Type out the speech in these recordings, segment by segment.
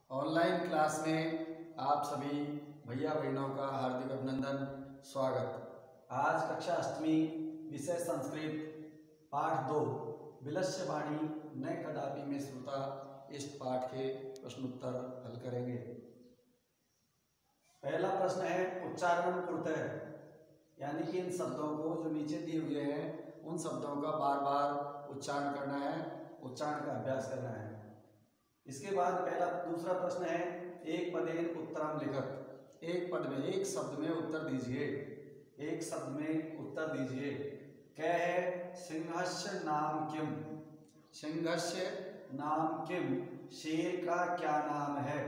Online class में आप सभी भैया बहनों का हार्दिक अभिनंदन, स्वागत। आज कक्षा अष्टमी, विषय संस्कृत, पाठ 2 विलस्य वाणी न कदापि में श्रुता, इस पाठ के प्रश्नोत्तर हल करेंगे। पहला प्रश्न है उच्चारण पूर्तः, यानी कि इन शब्दों को जो नीचे दिए हुए हैं उन शब्दों का बार बार उच्चारण करना है, उच्चारण का अभ्यास करना है। इसके बाद दूसरा प्रश्न है एक पदेन उत्तरम लिखत, एक पद में एक शब्द में उत्तर दीजिए, एक शब्द में उत्तर दीजिए। क्या है? सिंहस्य नाम किम, सिंहस्य नाम किम, शेर का क्या नाम है?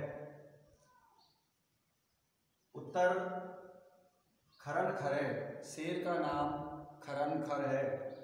उत्तर खरन खर है, शेर का नाम खरन खर है।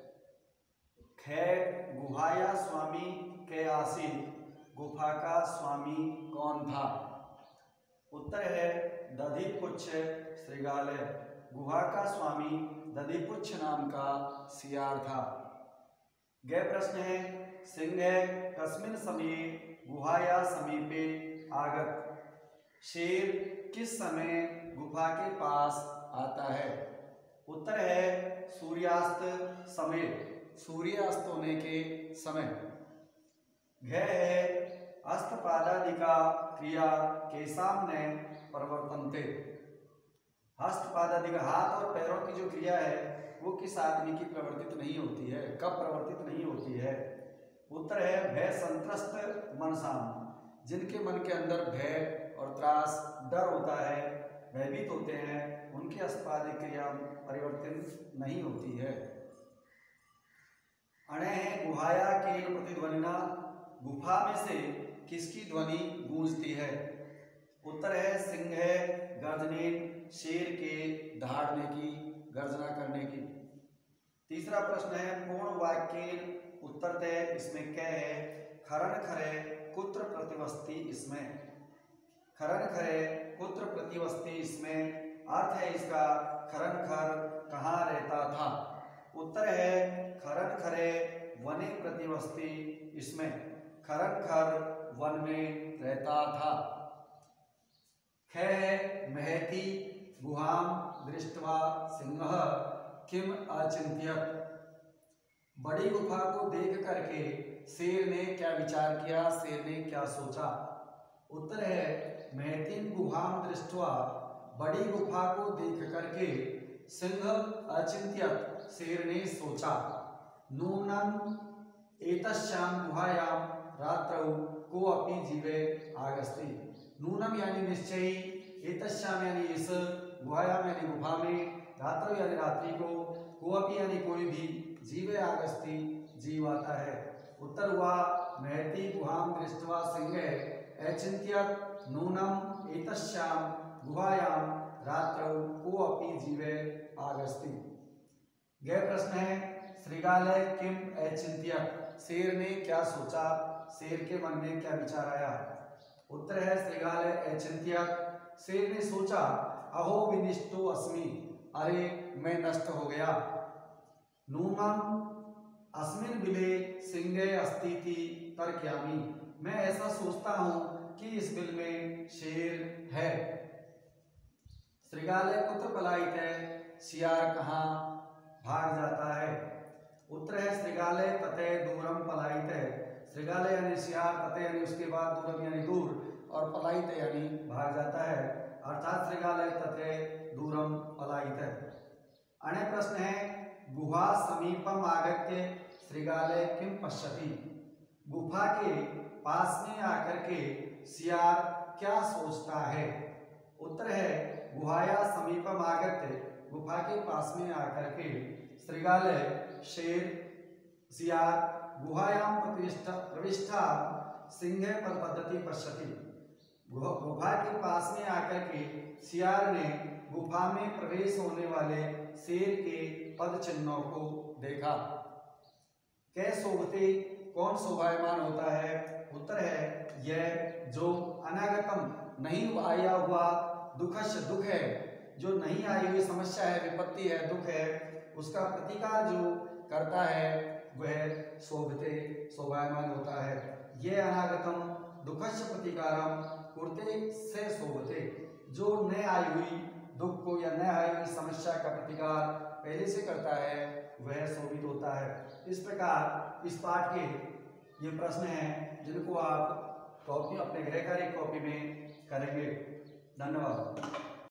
ख गुहाया स्वामी के आसी, गुफा का स्वामी कौन था? उत्तर है दधिपुच्छ श्रृगालय, गुहा का स्वामी दधिपुच्छ नाम का सियार था। गै प्रश्न है सिंह कस्मिन समये गुहाया समीपे आगत, शेर किस समय गुफा के पास आता है? उत्तर है सूर्यास्त समय, सूर्यास्त होने के समय। घ है हस्तपादादिका क्रिया के सामने प्रवर्तनते, हस्तपादादिका हाथ और पैरों की जो क्रिया है वो किस आदमी की प्रवर्तित नहीं होती है, कब प्रवर्तित नहीं होती है? उत्तर है भय संत्रस्त मनसाम, जिनके मन के अंदर भय और त्रास, डर होता है, भयभीत होते हैं, उनकी हस्तपादिक क्रिया परिवर्तित नहीं होती है। अणे है गुहाया के प्रतिध्वनिना, गुफा में से किसकी ध्वनि गूंजती है? उत्तर है सिंह गर्जने, शेर के दहाड़ने की, गर्जना करने की। तीसरा प्रश्न है पूर्ण वाक्य उत्तर दे, इसमें क्या है? खरन खरे कुत्र प्रतिवस्ती, इसमें खरन खरे कुत्र प्रतिवस्ती, इसमें अर्थ है इसका खरन खर कहाँ रहता था? उत्तर है खरन खरे वने प्रतिवस्ती, इसमें खरन खर वन में रहता था। ख महती गुहाम दृष्ट्वा सिंह किम अचिंत्यत, बड़ी गुफा को देख करके शेर ने क्या विचार किया, शेर ने क्या सोचा? उत्तर है महतीन गुहाम दृष्ट्वा, बड़ी गुफा को देख करके सिंह अचिंत्यत, शेर ने सोचा। नूनम एतस्याम गुहायाम रात्रौ को अपि जीवे आगस्ति, नूनम यानी निश्चय, एतस्याम यानी इस, गुहायाम यानी गुफा में, रात्रौ यानी रात्रि को अपि यानी कोई भी, जीवे आगस्ति जीव आता है। उत्तर हुआ महती गुहाम दृष्ट्वा सिंह अचिंत्यत नूनम एतस्याम गुहायाम रात्रौ को अपि जीवे आगस्ति। गै प्रश्न है श्रृगालय किम अचिंत्यत, शेर ने क्या सोचा, शेर के मन में क्या विचार आया? उत्तर है श्रृगालय अचिंत्यत, शेर ने सोचा अहो विनिष्टो अस्मि, अरे मैं नष्ट हो गया। नूनम अस्मिन बिले सिंह अस्तिति तर्क्यामि, मैं ऐसा सोचता हूं कि इस बिल में शेर है। श्रृगालय कुत्र पलायित है, सियार कहाँ भाग जाता है? उत्तर है श्रृगालय तते दूरम पलायित है, श्रृगालय यानी सियार, तते यानी उसके बाद, दूरम यानी दूर, और पलायित यानी भाग जाता है, अर्थात श्रृगालय तते दूरम पलायित है। अने प्रश्न है गुहा समीपम आगत्य श्रृगालय किम पश्यति, गुफा के पास में आकर के सियार क्या सोचता है? उत्तर है गुहाया समीपम आगत्य, गुफा के पास में आकर के श्रृगालय शेर सियार गुहायाम प्रविष्टा सिंह पर पद्धति पश्यति, गुफा के पास में आकर के सियार ने गुफा में प्रवेश होने वाले शेर के पद चिन्हों को देखा। कै शोभते, कौन शोभायमान होता है? उत्तर है यह जो अनागतम नहीं आया हुआ, दुखश दुख है, जो नहीं आई हुई समस्या है, विपत्ति है, दुख है, उसका प्रतिकार जो करता है वह शोभते, शोभायमान होता है। यह अनागतम दुःखस्य प्रतिकारम कुरुते से शोभते। जो न आई हुई दुख को या न आई हुई समस्या का प्रतिकार पहले से करता है वह शोभित होता है। इस प्रकार इस पाठ के ये प्रश्न हैं जिनको आप कॉपी अपने गृह कार्य कॉपी में करेंगे। धन्यवाद।